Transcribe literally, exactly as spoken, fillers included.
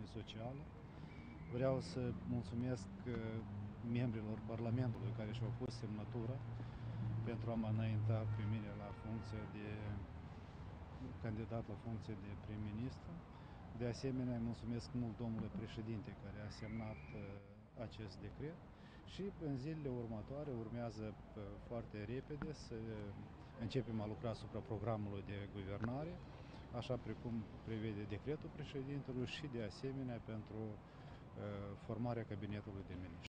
socială. Vreau să mulțumesc membrilor Parlamentului care și-au pus semnătura pentru a mă înainta pe mine la funcția de candidat la funcție de prim-ministru. De asemenea, îi mulțumesc mult domnului președinte care a semnat acest decret și în zilele următoare urmează foarte repede să începem a lucra asupra programului de guvernare, așa precum prevede decretul președintelui și de asemenea pentru formarea cabinetului de miniștri.